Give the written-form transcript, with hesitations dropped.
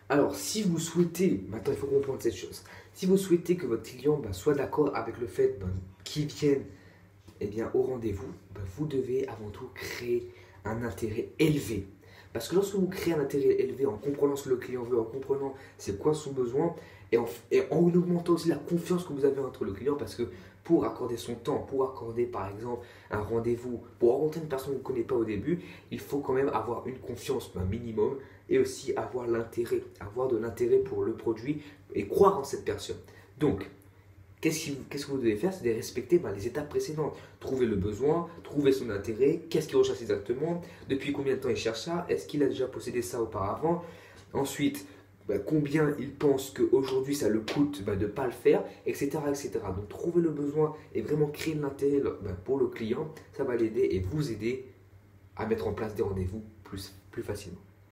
Alors, si vous souhaitez, maintenant il faut comprendre cette chose, si vous souhaitez que votre client soit d'accord avec le fait qu'il vienne au rendez-vous, vous devez avant tout créer un intérêt élevé. Parce que lorsque vous créez un intérêt élevé en comprenant ce que le client veut, en comprenant c'est quoi son besoin, et en augmentant aussi la confiance que vous avez entre le client, parce que pour accorder son temps, pour accorder par exemple un rendez-vous, pour rencontrer une personne que vous ne connaissez pas au début, il faut quand même avoir une confiance minimum et aussi avoir de l'intérêt pour le produit et croire en cette personne. Donc, qu'est-ce que vous devez faire? C'est de respecter les étapes précédentes. Trouver le besoin, trouver son intérêt, qu'est-ce qu'il recherche exactement, depuis combien de temps il cherche ça, est-ce qu'il a déjà possédé ça auparavant. Ensuite, combien il pense qu'aujourd'hui ça le coûte de ne pas le faire, etc., etc. Donc trouver le besoin et vraiment créer de l'intérêt pour le client, ça va l'aider et vous aider à mettre en place des rendez-vous plus facilement.